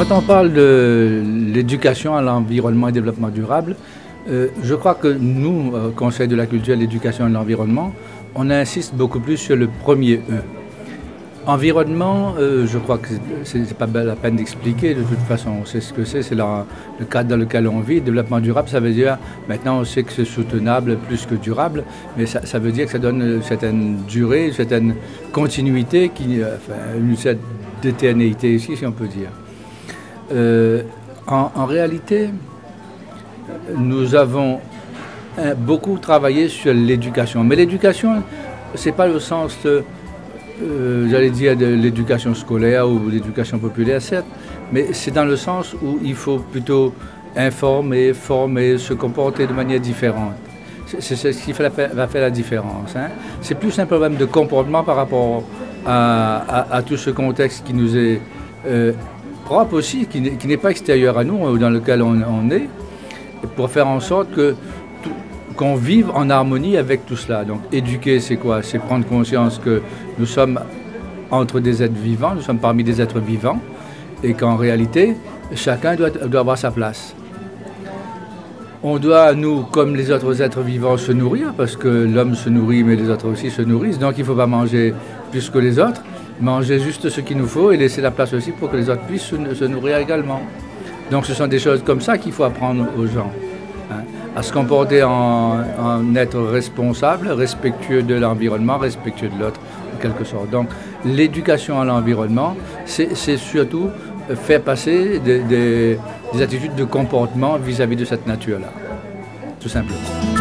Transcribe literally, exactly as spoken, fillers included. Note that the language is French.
quand on parle de l'éducation à l'environnement et développement durable, euh, je crois que nous, euh, Conseil de la culture, l'éducation et l'environnement, on insiste beaucoup plus sur le premier E. Environnement, euh, je crois que ce n'est pas la peine d'expliquer, de toute façon, on sait ce que c'est, c'est le cadre dans lequel on vit. Développement durable, ça veut dire, maintenant on sait que c'est soutenable plus que durable, mais ça, ça veut dire que ça donne une certaine durée, une certaine continuité, qui, enfin, une certaine éternité ici, si on peut dire. Euh, en, en réalité, nous avons hein, beaucoup travaillé sur l'éducation, mais l'éducation, ce n'est pas le sens de... Euh, j'allais dire de l'éducation scolaire ou l'éducation populaire, certes, mais c'est dans le sens où il faut plutôt informer, former, se comporter de manière différente. C'est ce qui va faire la différence. Hein. C'est plus un problème de comportement par rapport à, à, à tout ce contexte qui nous est euh, propre aussi, qui n'est pas extérieur à nous, dans lequel on, on est, pour faire en sorte que qu'on vive en harmonie avec tout cela. Donc éduquer, c'est quoi? C'est prendre conscience que nous sommes entre des êtres vivants, nous sommes parmi des êtres vivants, et qu'en réalité, chacun doit, doit avoir sa place. On doit, nous, comme les autres êtres vivants, se nourrir, parce que l'homme se nourrit, mais les autres aussi se nourrissent, donc il ne faut pas manger plus que les autres, manger juste ce qu'il nous faut et laisser la place aussi pour que les autres puissent se, se nourrir également. Donc ce sont des choses comme ça qu'il faut apprendre aux gens. Hein, à se comporter en, en être responsable, respectueux de l'environnement, respectueux de l'autre, en quelque sorte. Donc l'éducation à l'environnement, c'est surtout faire passer des, des, des attitudes de comportement vis-à-vis de cette nature-là, tout simplement.